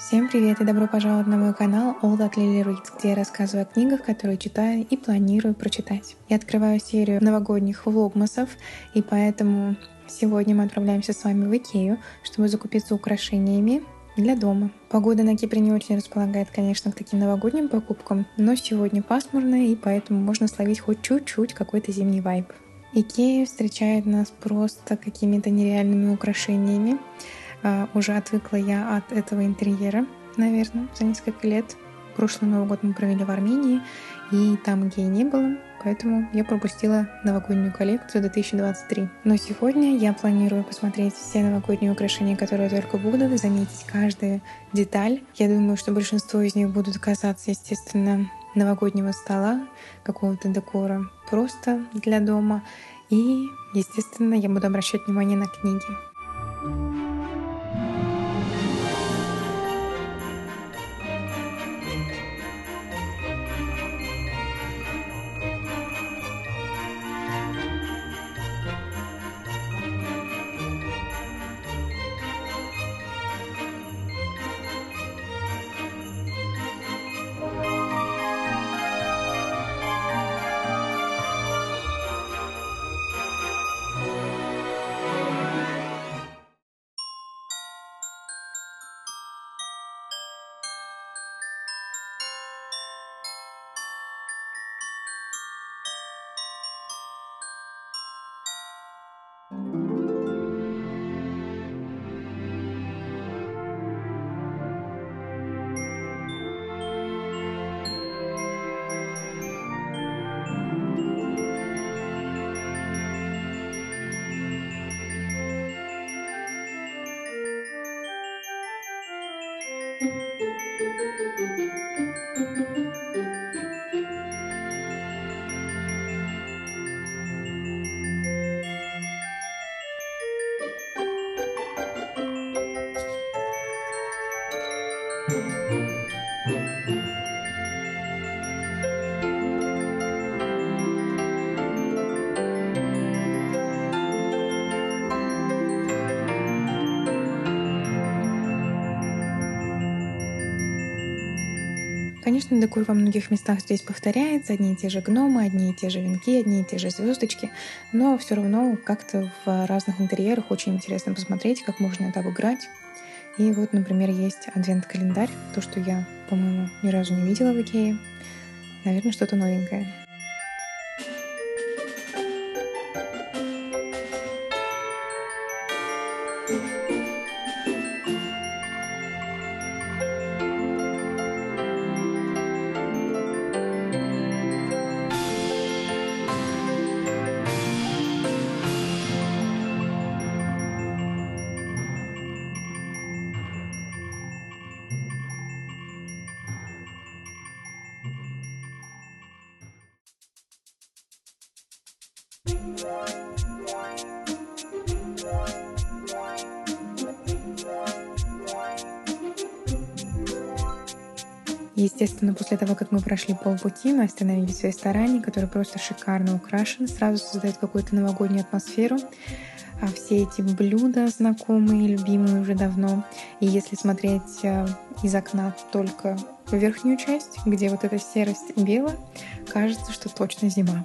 Всем привет и добро пожаловать на мой канал All That Lily Reads, где я рассказываю о книгах, которые читаю и планирую прочитать. Я открываю серию новогодних влогмасов, и поэтому сегодня мы отправляемся с вами в Икею, чтобы закупиться украшениями для дома. Погода на Кипре не очень располагает, конечно, к таким новогодним покупкам, но сегодня пасмурно, и поэтому можно словить хоть чуть-чуть какой-то зимний вайб. Икея встречает нас просто какими-то нереальными украшениями. Уже отвыкла я от этого интерьера, наверное, за несколько лет. Прошлый Новый год мы провели в Армении, и там Икеи не было, поэтому я пропустила новогоднюю коллекцию 2023. Но сегодня я планирую посмотреть все новогодние украшения, которые только будут, заметить каждую деталь. Я думаю, что большинство из них будут касаться, естественно, новогоднего стола, какого-то декора просто для дома. И, естественно, я буду обращать внимание на книги. Конечно, декор во многих местах здесь повторяется, одни и те же гномы, одни и те же венки, одни и те же звездочки, но все равно как-то в разных интерьерах очень интересно посмотреть, как можно это обыграть. И вот, например, есть адвент-календарь, то, что я, по-моему, ни разу не видела в Икее. Наверное, что-то новенькое. Естественно, после того, как мы прошли полпути, мы остановились в ресторане, который просто шикарно украшен, сразу создает какую-то новогоднюю атмосферу. А все эти блюда знакомые, любимые уже давно. И если смотреть из окна только в верхнюю часть, где вот эта серость и бело, кажется, что точно зима.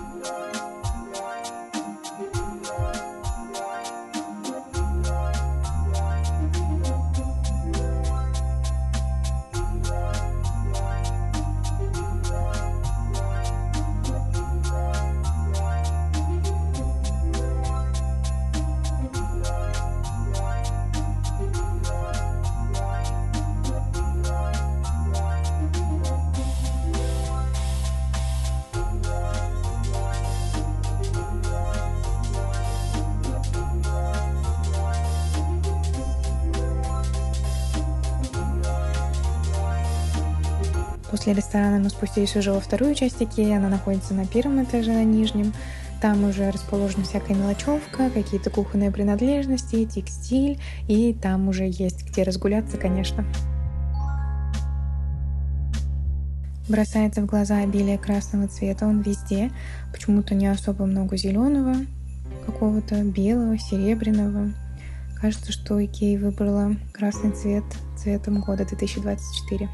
После ресторана мы спустились уже во вторую часть Икеи, она находится на первом этаже, на нижнем. Там уже расположена всякая мелочевка, какие-то кухонные принадлежности, текстиль, и там уже есть где разгуляться, конечно. Бросается в глаза обилие красного цвета, он везде, почему-то не особо много зеленого, какого-то белого, серебряного. Кажется, что Икея выбрала красный цвет цветом года 2024.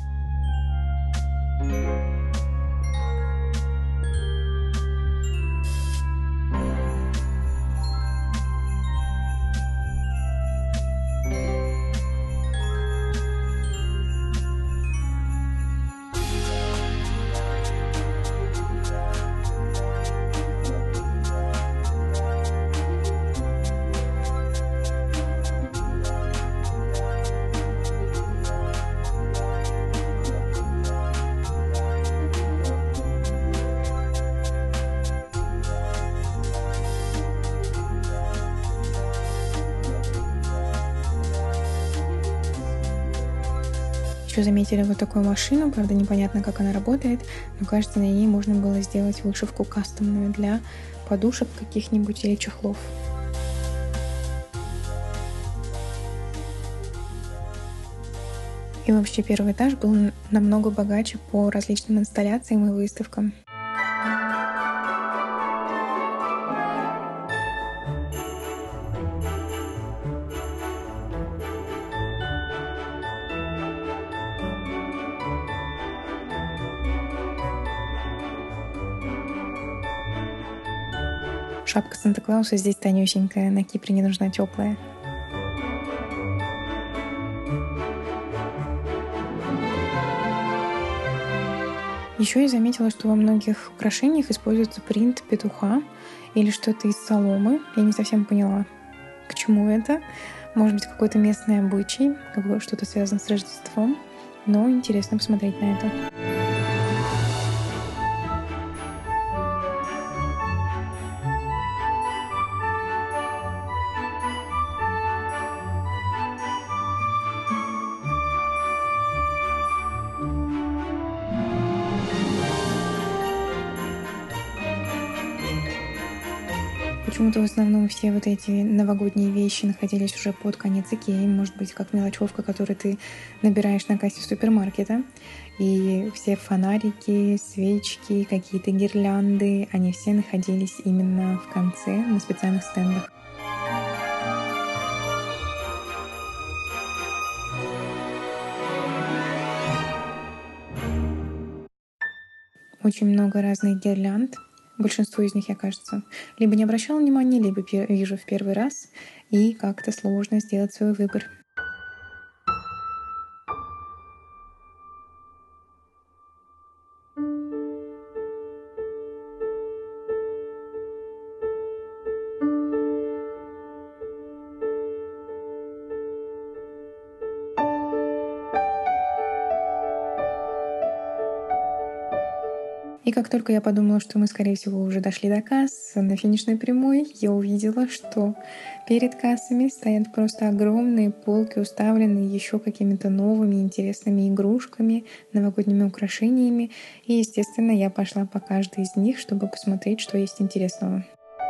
Еще заметили вот такую машину, правда непонятно, как она работает, но кажется, на ней можно было сделать вышивку кастомную для подушек каких-нибудь или чехлов. И вообще первый этаж был намного богаче по различным инсталляциям и выставкам. Шапка Санта-Клауса здесь тонюсенькая, на Кипре не нужна теплая. Еще я заметила, что во многих украшениях используется принт петуха или что-то из соломы. Я не совсем поняла, к чему это. Может быть, какой-то местный обычай, что-то связано с Рождеством. Но интересно посмотреть на это. Почему-то в основном все вот эти новогодние вещи находились уже под конец Икеи. Может быть, как мелочевка, которую ты набираешь на кассе супермаркета. И все фонарики, свечки, какие-то гирлянды, они все находились именно в конце на специальных стендах. Очень много разных гирлянд. Большинство из них я, кажется, либо не обращала внимания, либо вижу в первый раз, и как-то сложно сделать свой выбор. И как только я подумала, что мы, скорее всего, уже дошли до касс, на финишной прямой, я увидела, что перед кассами стоят просто огромные полки, уставленные еще какими-то новыми интересными игрушками, новогодними украшениями. И, естественно, я пошла по каждой из них, чтобы посмотреть, что есть интересного.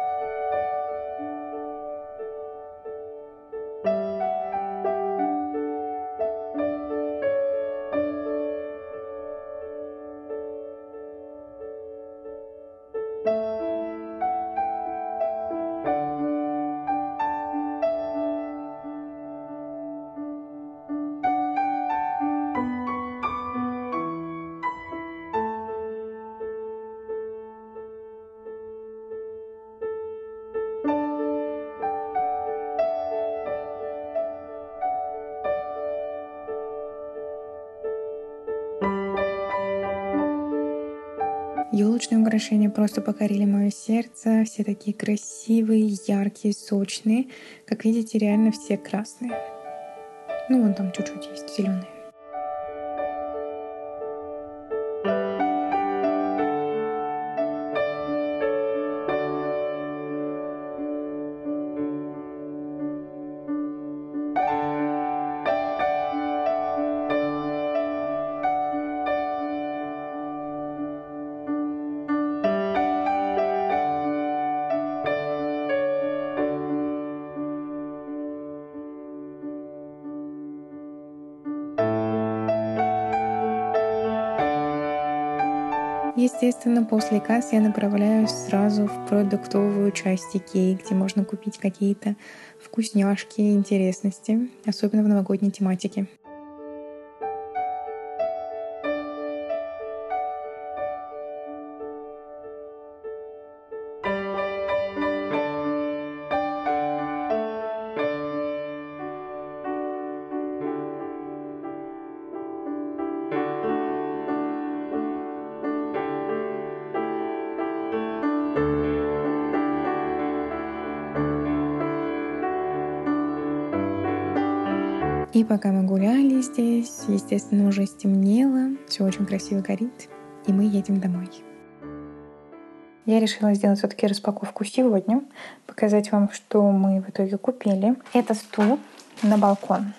Ёлочные украшения просто покорили мое сердце. Все такие красивые, яркие, сочные. Как видите, реально все красные. Ну, вон там чуть-чуть есть зеленые. Естественно, после касс я направляюсь сразу в продуктовую часть Икеи, где можно купить какие-то вкусняшки и интересности, особенно в новогодней тематике. И пока мы гуляли здесь, естественно, уже стемнело, все очень красиво горит, и мы едем домой. Я решила сделать все-таки распаковку сегодня, показать вам, что мы в итоге купили. Это стул на балкон.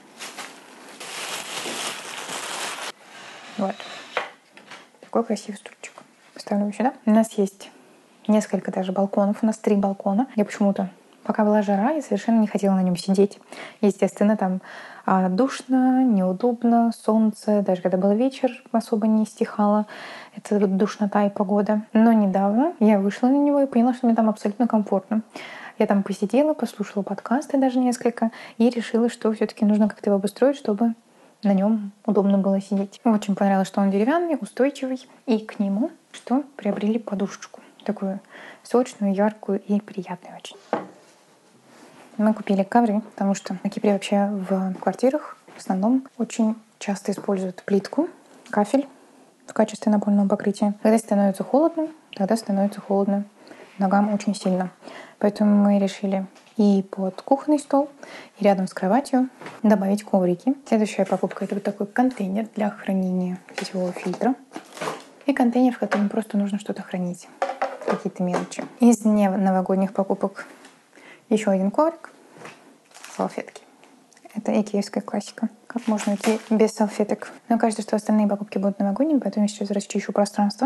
Вот. Такой красивый стульчик. Поставлю его сюда. У нас есть несколько даже балконов. У нас 3 балкона. Я почему-то, пока была жара, я совершенно не хотела на нем сидеть. Естественно, там душно, неудобно, солнце. Даже когда был вечер, особо не стихало. Это вот душнота и погода. Но недавно я вышла на него и поняла, что мне там абсолютно комфортно. Я там посидела, послушала подкасты даже несколько и решила, что все-таки нужно как-то его обустроить, чтобы на нем удобно было сидеть. Очень понравилось, что он деревянный, устойчивый. И к нему что приобрели подушечку. Такую сочную, яркую и приятную очень. Мы купили ковры, потому что на Кипре вообще в квартирах в основном очень часто используют плитку, кафель в качестве напольного покрытия. Когда становится холодно, тогда становится холодно ногам очень сильно. Поэтому мы решили и под кухонный стол, и рядом с кроватью добавить коврики. Следующая покупка — это вот такой контейнер для хранения питьевого фильтра. И контейнер, в котором просто нужно что-то хранить, какие-то мелочи. Из новогодних покупок еще один коврик, салфетки. Это икеевская классика. Как можно уйти без салфеток? Мне кажется, что остальные покупки будут новогодними, поэтому я сейчас расчищу пространство.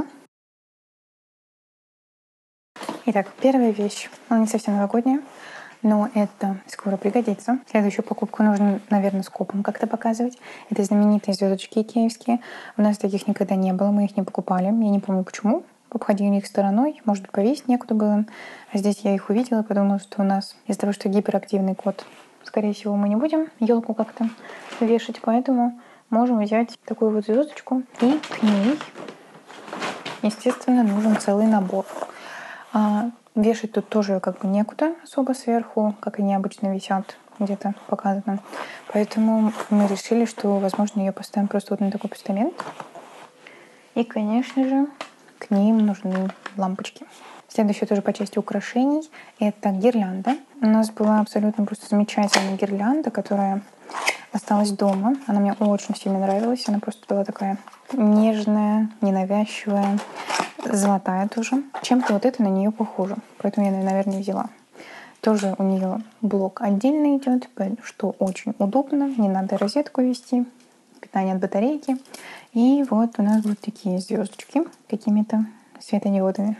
Итак, первая вещь. Она не совсем новогодняя, но это скоро пригодится. Следующую покупку нужно, наверное, скопом как-то показывать. Это знаменитые звездочки икеевские. У нас таких никогда не было, мы их не покупали. Я не помню почему. Обходили их стороной. Может быть, повесить некуда было. А здесь я их увидела и подумала, что у нас из-за того, что гиперактивный кот, скорее всего, мы не будем елку как-то вешать, поэтому можем взять такую вот звездочку. И к ней, естественно, нужен целый набор. Вешать тут тоже как бы некуда особо сверху, как они обычно висят, где-то показано. Поэтому мы решили, что, возможно, ее поставим просто вот на такой постамент. И, конечно же, к ним нужны лампочки. Следующее тоже по части украшений — это гирлянда. У нас была абсолютно просто замечательная гирлянда, которая осталась дома. Она мне очень сильно нравилась. Она просто была такая нежная, ненавязчивая, золотая тоже. Чем-то вот это на нее похоже. Поэтому я, наверное, взяла. Тоже у нее блок отдельно идет, что очень удобно. Не надо розетку вести. Питание от батарейки. И вот у нас будут такие звездочки какими-то светодиодами.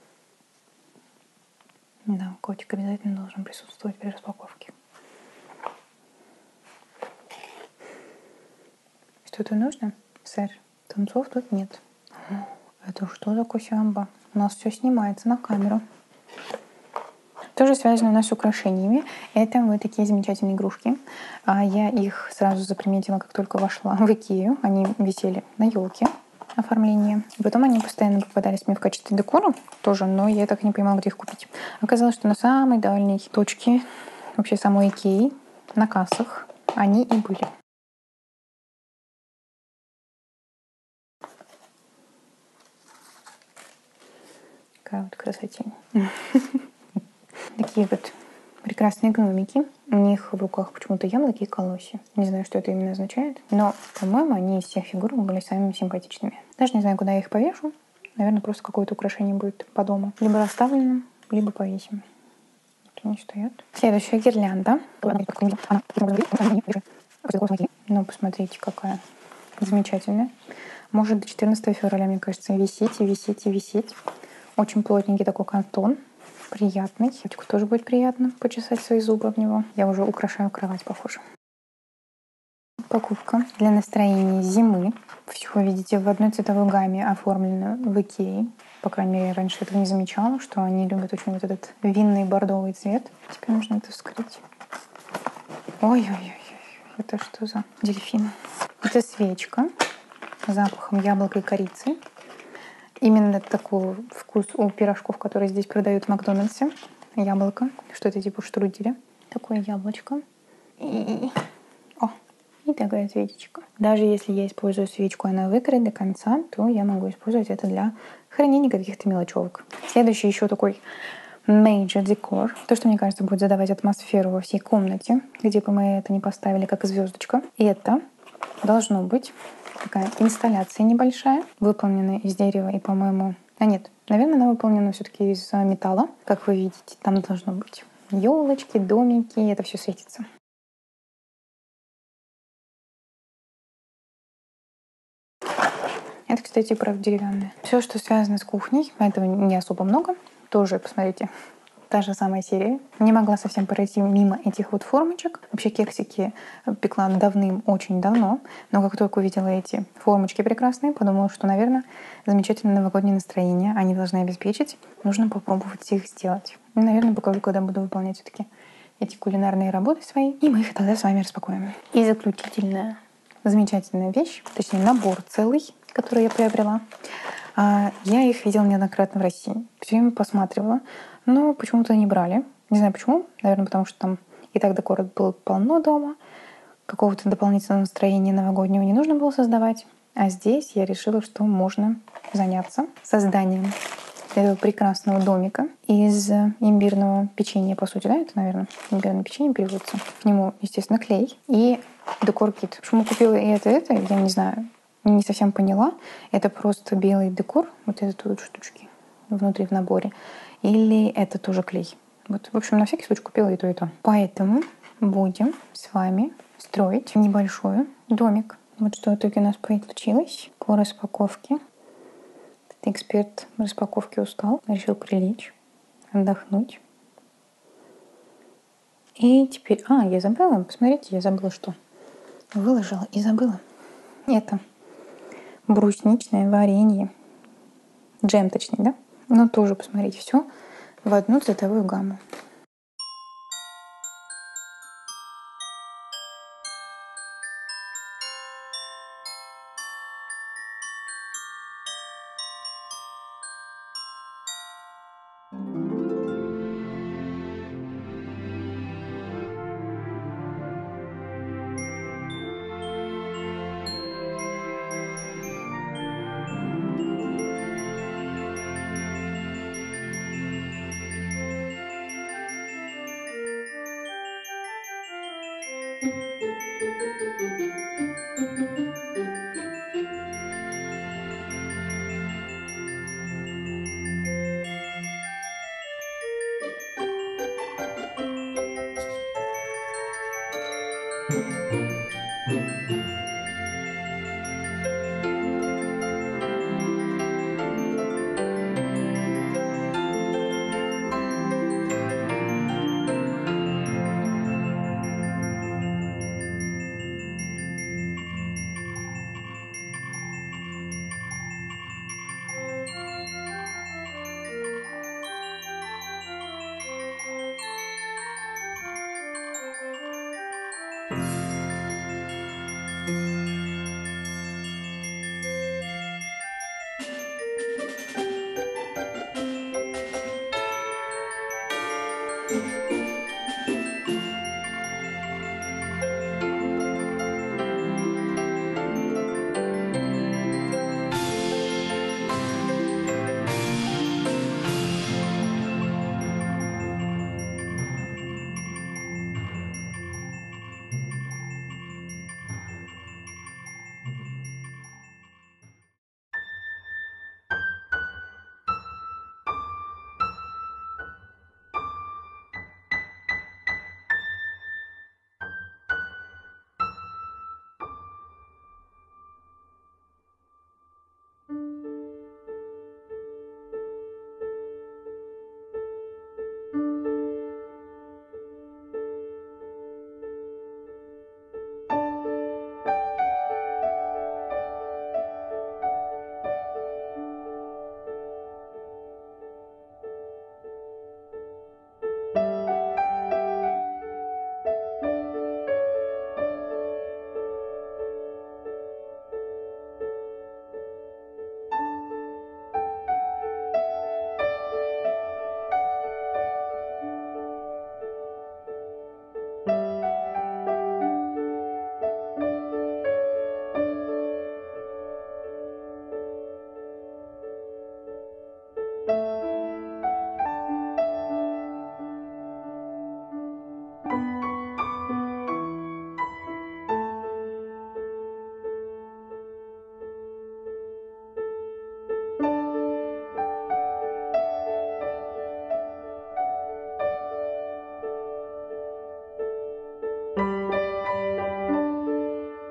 Да, котик обязательно должен присутствовать при распаковке. Что-то нужно, сэр? Тунцов тут нет. Это что за косямба? У нас все снимается на камеру. Тоже связано у нас с украшениями. Это вот такие замечательные игрушки. Я их сразу заприметила, как только вошла в Икею. Они висели на елке, оформление. И потом они постоянно попадались мне в качестве декора тоже, но я так и не понимала, где их купить. Оказалось, что на самой дальней точке вообще самой Икеи, на кассах, они и были. Такая вот красотень. Такие вот прекрасные гномики. У них в руках почему-то яблоки и колосья. Не знаю, что это именно означает, но, по-моему, они из всех фигурок были самыми симпатичными. Даже не знаю, куда я их повешу. Наверное, просто какое-то украшение будет по дому. Либо расставленным, либо повесим. Вот они стоят. Следующая гирлянда. Ну, посмотрите, какая замечательная. Может до 14 февраля, мне кажется, висеть и висеть и висеть. Очень плотненький такой картон. Приятный. Котику тоже будет приятно почесать свои зубы об него. Я уже украшаю кровать, похоже. Покупка для настроения зимы. Все видите в одной цветовой гамме оформлено в Икее. По крайней мере, раньше этого не замечала, что они любят очень вот этот винный бордовый цвет. Теперь нужно это вскрыть. Ой-ой-ой, это что за дельфин? Это свечка с запахом яблока и корицы. Именно такой вкус у пирожков, которые здесь продают в Макдональдсе. Яблоко. Что-то типа штруделя. Такое яблочко. И такая свечечка. Даже если я использую свечку, она выгорит до конца, то я могу использовать это для хранения каких-то мелочевок. Следующий еще такой major decor. То, что, мне кажется, будет задавать атмосферу во всей комнате, где бы мы это не поставили как звездочка. И это должно быть такая инсталляция небольшая, выполненная из дерева и, по-моему... нет, наверное, она выполнена все-таки из металла. Как вы видите, там должно быть елочки, домики, это все светится. Это, кстати, правда деревянное. Все, что связано с кухней, этого не особо много. Тоже, посмотрите, та же самая серия. Не могла совсем пройти мимо этих вот формочек. Вообще кексики пекла очень давно. Но как только увидела эти формочки прекрасные, подумала, что, наверное, замечательное новогоднее настроение они должны обеспечить. Нужно попробовать их сделать. И, наверное, покажу, когда буду выполнять все-таки эти кулинарные работы свои. И мы их тогда с вами распакуем. И заключительная замечательная вещь, точнее набор целый, который я приобрела. Я их видела неоднократно в России. Все время посматривала, но почему-то не брали. Не знаю почему. Наверное, потому что там и так декора было полно дома. Какого-то дополнительного настроения новогоднего не нужно было создавать. А здесь я решила, что можно заняться созданием этого прекрасного домика из имбирного печенья, по сути, да, это, наверное, имбирное печенье переводится. К нему, естественно, клей и декор-кит. Почему купила и это, я не знаю, не совсем поняла. Это просто белый декор, вот это тут штучки внутри в наборе. Или это тоже клей. Вот, в общем, на всякий случай купила и то, и то. Поэтому будем с вами строить небольшой домик. Вот что в итоге у нас получилось по распаковке. Эксперт распаковки устал, решил прилечь, отдохнуть. И теперь... я забыла, посмотрите, я забыла что. Выложила и забыла. Это брусничное варенье. Джем, точнее, да? Но тоже, посмотрите, все в одну цветовую гамму.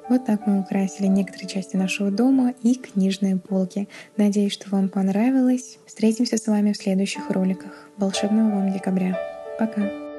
Вот так мы украсили некоторые части нашего дома и книжные полки. Надеюсь, что вам понравилось. Встретимся с вами в следующих роликах. Волшебного вам декабря. Пока!